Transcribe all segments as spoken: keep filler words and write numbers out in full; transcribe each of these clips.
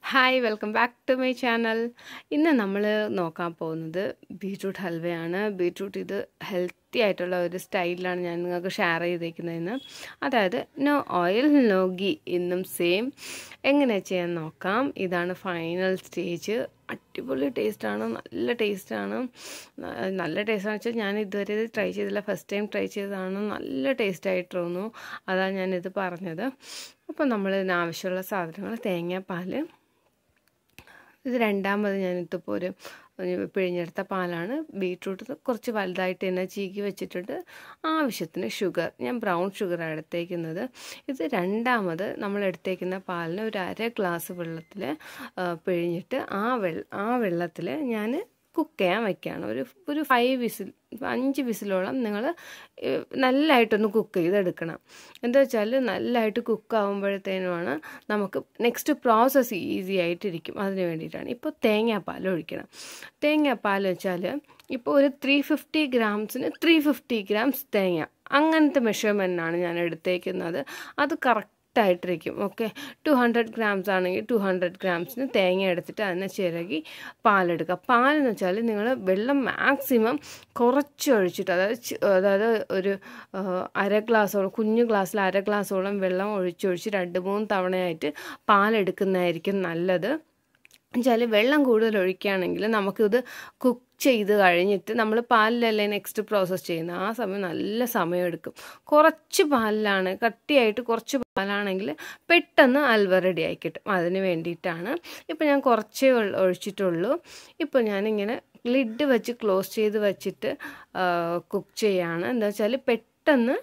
Hi, welcome back to my channel. ഇന്ന് നമ്മൾ നോക്കാൻ പോകുന്നത് ബീറ്റ്റൂട്ട് ഹൽവയാണ്. ബീറ്റ്റൂട്ട് ഇത് ഹെൽത്തി ആയിട്ടുള്ള ഒരു സ്റ്റൈലിലാണ് ഞാൻ നിങ്ങൾക്ക് ഷെയർ ചെയ്തേക്കുന്നതെന്ന്. അതായത് നോ ഓയിൽ നോ ഗീ ഇന്നും സെയിം എങ്ങനെ ചെയ്യാൻ നോക്കാം. ഇതാണ് ഫൈനൽ സ്റ്റേജ്. അടിപൊളി ടേസ്റ്റാണ്, നല്ല ടേസ്റ്റാണ്. നല്ല ടേസ്റ്റാണെന്ന് വെച്ചാൽ ഞാൻ ഇതുവരെ ഇത് ട്രൈ ചെയ്തില്ല, ഫസ്റ്റ് ടൈം ട്രൈ ചെയ്തതാണ്. നല്ല ടേസ്റ്റായിട്ട് തോന്നുന്നു, അതാണ് ഞാനിത് പറഞ്ഞത്. അപ്പോൾ നമ്മൾ ഇതിനാവശ്യമുള്ള സാധനങ്ങൾ: തേങ്ങാപ്പാൽ, ഇത് രണ്ടാമത് ഞാനിതിപ്പോൾ ഒരു പിഴിഞ്ഞെടുത്ത പാലാണ്. ബീറ്റ്റൂട്ട് കുറച്ച് വലുതായിട്ട് തന്നെ ചീകി വെച്ചിട്ടുണ്ട്. ആവശ്യത്തിന് ഷുഗർ, ഞാൻ ബ്രൗൺ ഷുഗറാണ് എടുത്തേക്കുന്നത്. ഇത് രണ്ടാമത് നമ്മൾ എടുത്തേക്കുന്ന പാലിന് ഒരു അര ഗ്ലാസ് വെള്ളത്തിൽ പിഴിഞ്ഞിട്ട് ആ വെള്ള ആ വെള്ളത്തിൽ ഞാൻ കുക്ക് ചെയ്യാൻ വയ്ക്കുകയാണ്. ഒരു ഒരു ഫൈവ് വിസിൽ അഞ്ച് വിസിലോളം നിങ്ങൾ നല്ലതായിട്ടൊന്ന് കുക്ക് ചെയ്തെടുക്കണം. എന്താ വെച്ചാൽ നല്ലതായിട്ട് കുക്കാവുമ്പോഴത്തേനുമാണ് നമുക്ക് നെക്സ്റ്റ് പ്രോസസ്സ് ഈസി ആയിട്ടിരിക്കും. അതിന് വേണ്ടിയിട്ടാണ്. ഇപ്പോൾ തേങ്ങാപ്പാൽ ഒഴിക്കണം. തേങ്ങാപ്പാൽ വെച്ചാൽ ഇപ്പോൾ ഒരു ത്രീ ഫിഫ്റ്റി ഗ്രാംസിന് ത്രീ ഫിഫ്റ്റി ഗ്രാംസ് തേങ്ങ, അങ്ങനത്തെ മെഷർമെൻറ്റാണ് ഞാൻ എടുത്തേക്കുന്നത്. അത് കറക്റ്റ് ആയിട്ടിരിക്കും. ഓക്കെ, ടു ഹൺഡ്രഡ് ഗ്രാംസ് ആണെങ്കിൽ ടു ഹൺഡ്രഡ് ഗ്രാംസിന് തേങ്ങ എടുത്തിട്ട് അതിനെ ചിരകി പാലെടുക്കുക. പാലെന്ന് വെച്ചാൽ നിങ്ങൾ വെള്ളം മാക്സിമം കുറച്ച് ഒഴിച്ചിട്ട്, അതായത് അതായത് ഒരു അര ഗ്ലാസോളം, കുഞ്ഞു ഗ്ലാസ്സിൽ അര ഗ്ലാസോളം വെള്ളം ഒഴിച്ചൊഴിച്ച് രണ്ട് മൂന്ന് തവണയായിട്ട് പാലെടുക്കുന്നതായിരിക്കും നല്ലത്. എന്നുവെച്ചാൽ വെള്ളം കൂടുതൽ ഒഴിക്കുകയാണെങ്കിൽ നമുക്കിത് കുക്ക് ചെയ്ത് കഴിഞ്ഞിട്ട് നമ്മൾ പാലിലല്ലേ നെക്സ്റ്റ് പ്രോസസ്സ് ചെയ്യുന്നത്, ആ സമയം നല്ല സമയമെടുക്കും. കുറച്ച് പാലിലാണ്, കട്ടിയായിട്ട് കുറച്ച് പാലാണെങ്കിൽ പെട്ടെന്ന് ഹൽവ റെഡി ആയി കിട്ടും. അതിന് വേണ്ടിയിട്ടാണ്. ഇപ്പോൾ ഞാൻ കുറച്ചേ ഒഴിച്ചിട്ടുള്ളൂ. ഇപ്പോൾ ഞാനിങ്ങനെ ലിഡ് വെച്ച് ക്ലോസ് ചെയ്ത് വെച്ചിട്ട് കുക്ക് ചെയ്യാണ്. എന്താ വെച്ചാൽ പെട്ടെന്ന്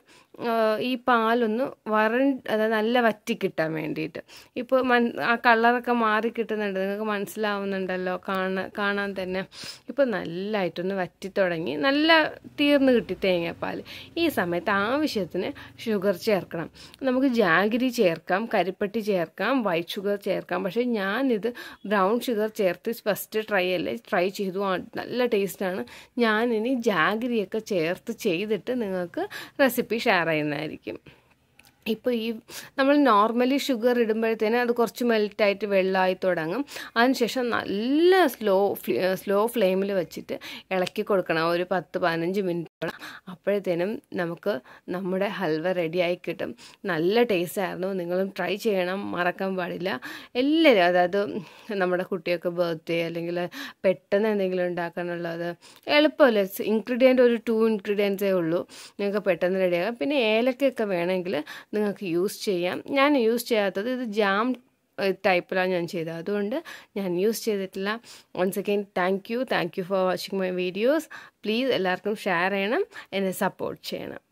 ഈ പാലൊന്ന് വര, അതായത് നല്ല വറ്റി കിട്ടാൻ വേണ്ടിയിട്ട്. ഇപ്പോൾ മൻ ആ കളറൊക്കെ മാറി കിട്ടുന്നുണ്ട്, നിങ്ങൾക്ക് മനസ്സിലാവുന്നുണ്ടല്ലോ കാണാൻ കാണാൻ തന്നെ. ഇപ്പോൾ നല്ലതായിട്ടൊന്ന് വറ്റി തുടങ്ങി, നല്ല തീർന്ന് കിട്ടി തേങ്ങാപ്പാൽ. ഈ സമയത്ത് ആവശ്യത്തിന് ഷുഗർ ചേർക്കണം. നമുക്ക് ജാഗരി ചേർക്കാം, കരിപ്പട്ടി ചേർക്കാം, വൈറ്റ് ഷുഗർ ചേർക്കാം. പക്ഷേ ഞാനിത് ബ്രൗൺ ഷുഗർ ചേർത്ത് ഫസ്റ്റ് ട്രൈ അല്ലേ ട്രൈ ചെയ്തു, നല്ല ടേസ്റ്റാണ്. ഞാനിനി ജാഗരിയൊക്കെ ചേർത്ത് ചെയ്തിട്ട് നിങ്ങൾക്ക് റെസിപ്പി ഷെയർ ചെയ്യുന്നതായിരിക്കും. ഇപ്പോൾ ഈ നമ്മൾ നോർമലി ഷുഗർ ഇടുമ്പോഴത്തേന് അത് കുറച്ച് മെൽറ്റായിട്ട് വെള്ളമായി തുടങ്ങും. അതിനുശേഷം നല്ല സ്ലോ സ്ലോ ഫ്ലെയിമിൽ വെച്ചിട്ട് ഇളക്കി കൊടുക്കണം ഒരു പത്ത് പതിനഞ്ച് മിനിറ്റോളം. അപ്പോഴത്തേനും നമുക്ക് നമ്മുടെ ഹൽവ റെഡിയായി കിട്ടും. നല്ല ടേസ്റ്റായിരുന്നു. നിങ്ങളും ട്രൈ ചെയ്യണം, മറക്കാൻ പാടില്ല. എല്ലാവരും, അതായത് നമ്മുടെ കുട്ടിയൊക്കെ ബർത്ത്ഡേ അല്ലെങ്കിൽ പെട്ടെന്ന് എന്തെങ്കിലും ഉണ്ടാക്കാനുള്ളത് എളുപ്പമല്ലേ. ഇൻഗ്രീഡിയൻറ്റ് ഒരു ടു ഇൻഗ്രീഡിയൻസേ ഉള്ളൂ, നിങ്ങൾക്ക് പെട്ടെന്ന് റെഡിയാക്കാം. പിന്നെ ഏലക്കയൊക്കെ വേണമെങ്കിൽ നിങ്ങൾക്ക് യൂസ് ചെയ്യാം. ഞാൻ യൂസ് ചെയ്യാത്തത് ഇത് ജാം ടൈപ്പിലാണ് ഞാൻ ചെയ്തത്, അതുകൊണ്ട് ഞാൻ യൂസ് ചെയ്തിട്ടില്ല. Once again thank you thank you for watching my videos. Please എല്ലാവർക്കും ഷെയർ ചെയ്യണം, എന്നെ സപ്പോർട്ട് ചെയ്യണം.